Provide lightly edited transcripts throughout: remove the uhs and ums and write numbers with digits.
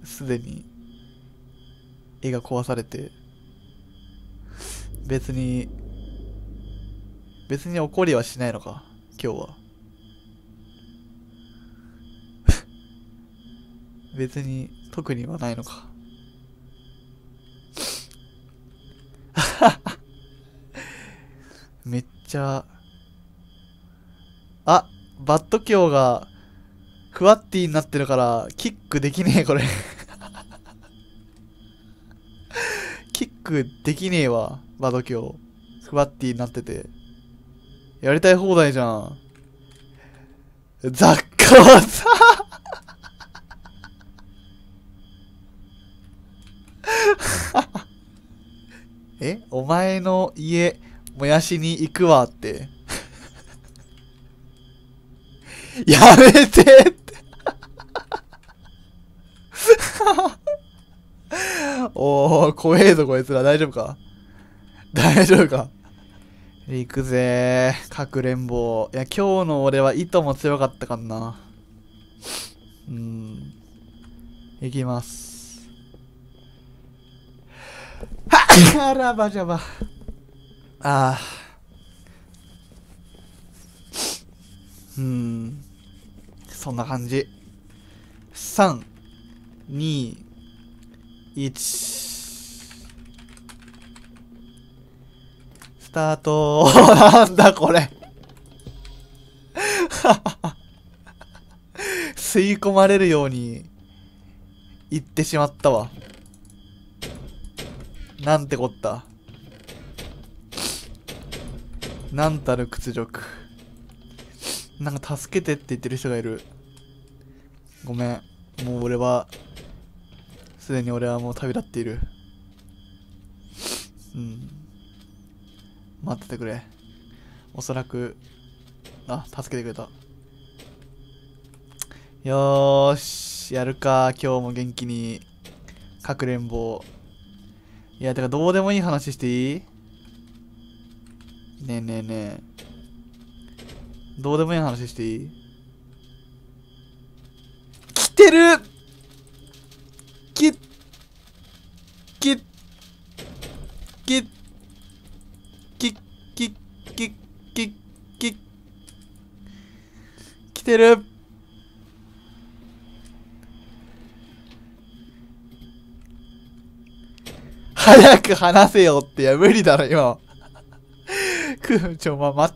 すでに絵が壊されて、別に怒りはしないのか、今日は。別に特にはないのか。めっちゃ、あ、バット強がクワッティになってるからキックできねえこれ。キックできねえわ、バット強クワッティになっててやりたい放題じゃん。雑貨はさ。お前の家燃やしに行くわってやめてっておー、怖えぞこいつら。大丈夫か行くぜー、かくれんぼ。いや、今日の俺は糸も強かったかんな。行きます。はっあらばじゃば。あー。そんな感じ。3、2、1。スタート。なんだこれ。吸い込まれるように行ってしまったわ。なんてこった。なんたる屈辱。なんか助けてって言ってる人がいる。ごめん。もうすでに俺はもう旅立っている。待っててくれ。おそらく、助けてくれた。よーし、やるか。今日も元気に、かくれんぼ。いや、てかどうでもいい話していい？ねえねえねえ。どうでもいい話していい？来てる！き来てる！早く話せよって。いや、無理だろ、今。待って。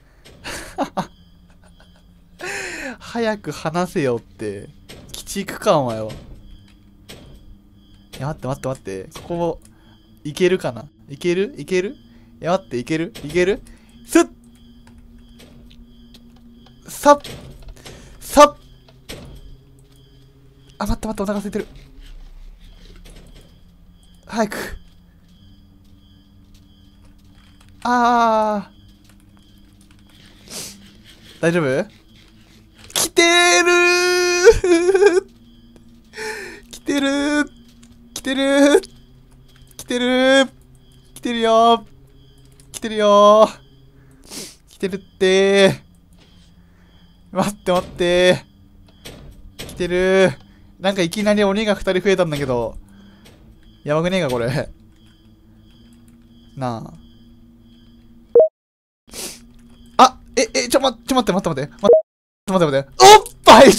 早く話せよって。鬼畜か、お前は。いや、待って。ここ、いけるかな？いける？いや、待って、いけるすっさっ待って、お腹空いてる。早く。大丈夫？来てるー来てるー来てるー来てるー来てるよー来てるよー来てるってー。待ってー。来てるー。なんかいきなり鬼が2人増えたんだけど。やばくねえかこれ。なあ。待って。おっぱい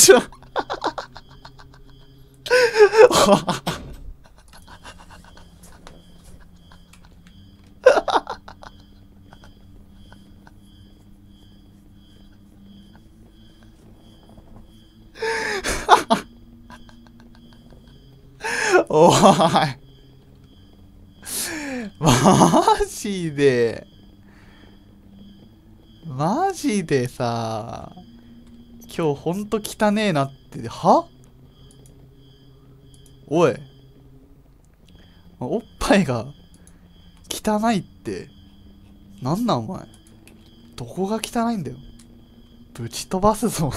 おい。マジでさ、今日ほんと汚ねえなって。おい。おっぱいが汚いって、なんなんお前。どこが汚いんだよ。ぶち飛ばすぞ。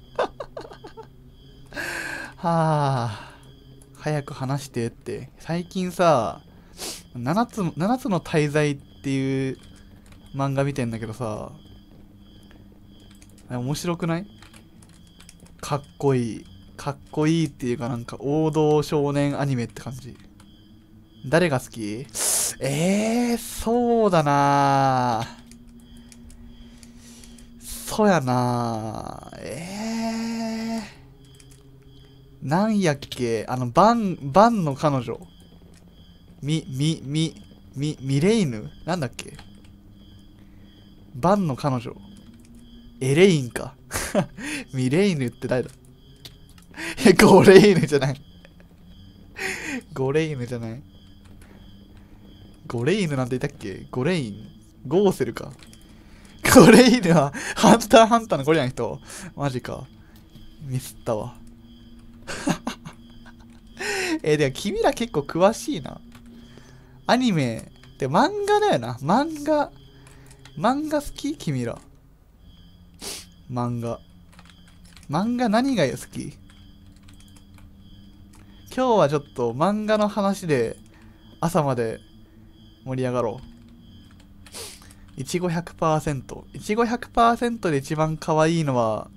はあ。早く話してって。最近さ、7つの大罪っていう漫画見てんだけどさ、面白くない？かっこいい。 かっこいいっていうかなんか王道少年アニメって感じ。誰が好き？そうだなそうやななんやっけバンの彼女。ミレイヌなんだっけバンの彼女。エレインか。ミレイヌって誰だ？ゴレイヌじゃない。ゴレイヌじゃない。ゴレイヌなんていたっけ？ゴレインゴーセルか。ゴレイヌはハンターハンターのゴリラの人。マジか。ミスったわ。でも君ら結構詳しいな。アニメ。で、漫画だよな。漫画好き？君ら。漫画何が好き？今日はちょっと漫画の話で朝まで盛り上がろう。いちご 100%。いちご 100% で一番可愛いのは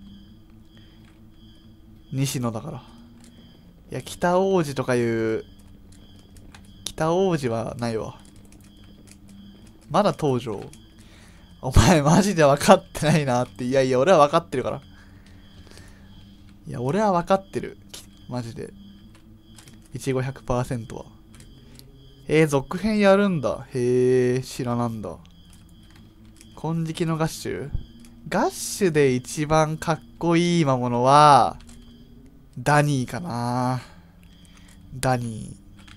西野だから。いや、北王子とかいう北王子はないわ。まだ登場。お前マジで分かってないなって。いやいや、俺は分かってるから。いや、俺は分かってる。マジで。いちご 100% は。続編やるんだ。へえ、知らなんだ。金色のガッシュ？ガッシュで一番かっこいい魔物は、ダニーかな。ダニ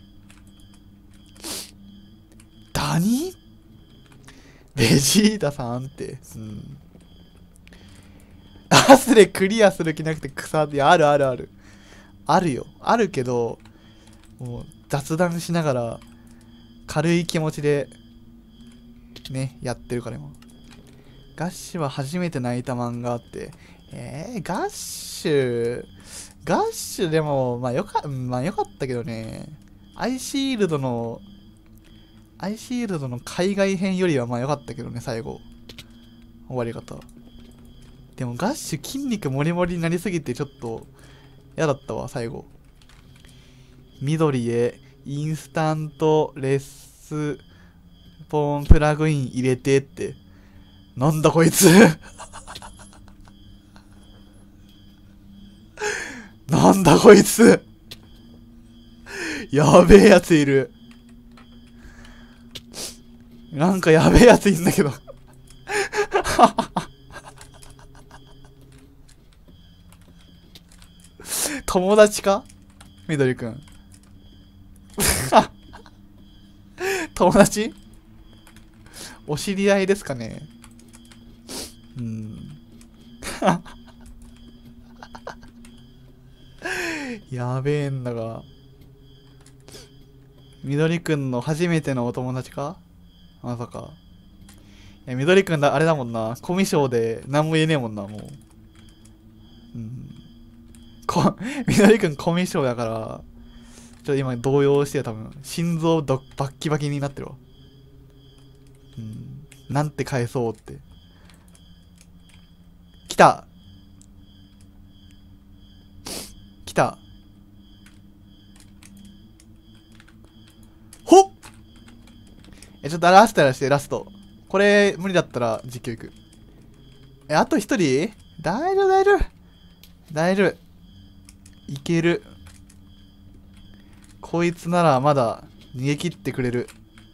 ーベジータさんって。アスレクリアする気なくて草で、ある。あるよ。あるけど、もう雑談しながら、軽い気持ちで、ね、やってるから今。ガッシュは初めて泣いた漫画あって、ガッシュでも、まあよかったけどね、アイシールドの海外編よりはまあ良かったけどね、最後。終わり方。でもガッシュ筋肉モリモリになりすぎてちょっと嫌だったわ、最後。緑へインスタントレスポンプラグイン入れてって。なんだこいつなんだこいつやべえやついる。なんかやべえやついんだけど友達か？みどりくん友達？お知り合いですかね？やべえんだが。みどりくんの初めてのお友達か？まさか。いや、みどりくんだ、あれだもんな。コミュ障で何も言えねえもんな、もう。みどりくんコミュ障だから、ちょっと今動揺して多分、心臓バッキバキになってるわ。なんて返そうって。来たほっちょっとラストやらして、ラスト。これ、無理だったら実況行く。あと一人？大丈夫。いける。こいつならまだ逃げ切ってくれる。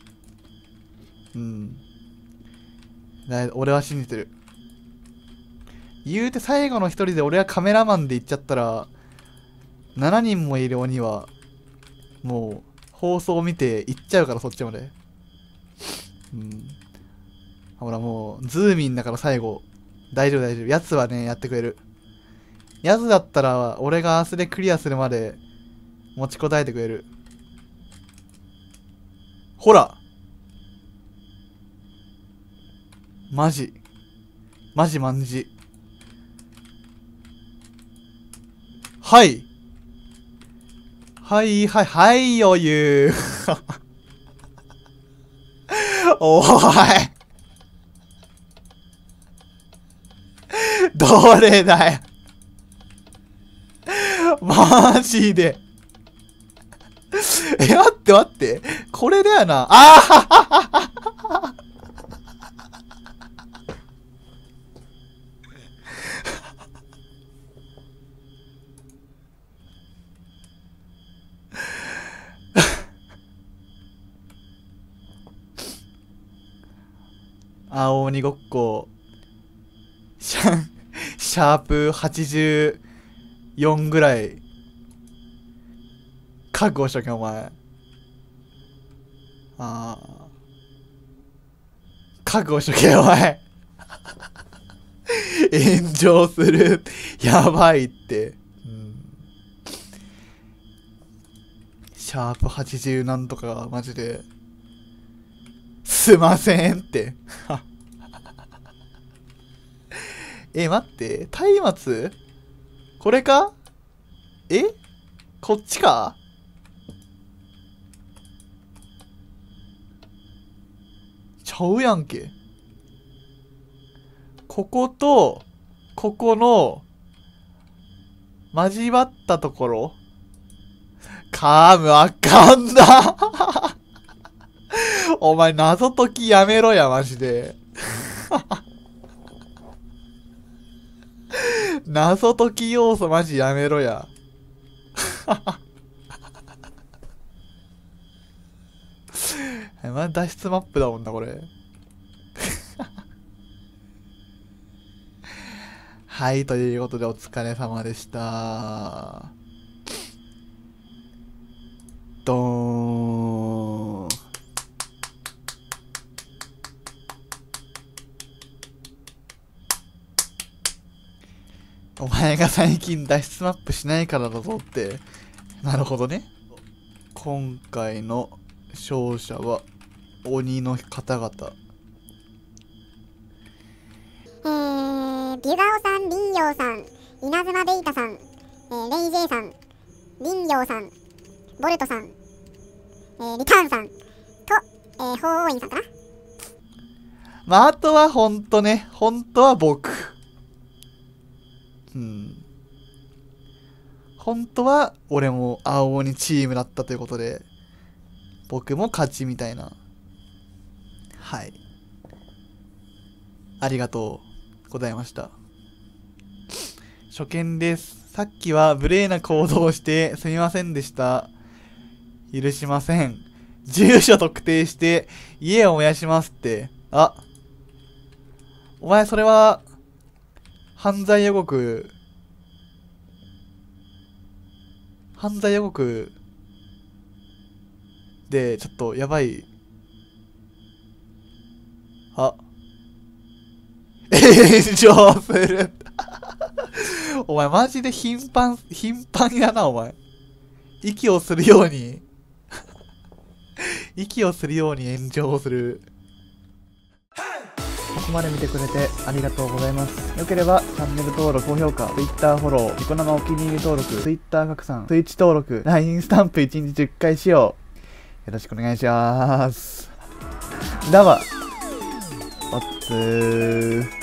俺は信じてる。言うて最後の一人で俺はカメラマンで行っちゃったら、7人もいる鬼は、もう、放送を見て行っちゃうから、そっちまで。ほらもう、ズーミンだから最後。大丈夫。奴はね、やってくれる。奴だったら、俺がアースでクリアするまで、持ちこたえてくれる。ほらマジマジはいよ言うおいどれだよマジで。待って待って。これだよな。ああ青鬼ごっこ。シャープ84ぐらい。覚悟しとけ、お前。覚悟しとけ、お前。炎上する。やばいって。シャープ80なんとか、マジで。すいませんって。待って。松明これか？こっちか？ちゃうやんけ。ここと、ここの、交わったところカームあかんなお前謎解きやめろや、マジで。謎解き要素マジやめろや。ま脱出マップだもんな、これ。はい、ということでお疲れ様でした。ドーン。お前が最近脱出マップしないからだぞって。なるほどね。今回の勝者は鬼の方々。 ビュガオさん、林陽さん、稲妻デイタさん、レイジェイさん、林陽さん、ボルトさん、リターンさんと、鳳凰院さんかな。 まあ、あとはほんとね、本当は僕。本当は俺も青鬼チームだったということで、僕も勝ちみたいな。はい。ありがとうございました。初見です。さっきは無礼な行動をしてすみませんでした。許しません。住所特定して家を燃やしますって。お前それは犯罪予告でちょっとやばい。炎上するお前マジで頻繁やな、お前。息をするように炎上する。ここまで見てくれてありがとうございます。よければチャンネル登録、高評価、Twitter フォロー、ニコ生お気に入り登録、Twitter 拡散、Twitch 登録、LINE スタンプ1日10回使用。よろしくお願いします。だわ。おっつー。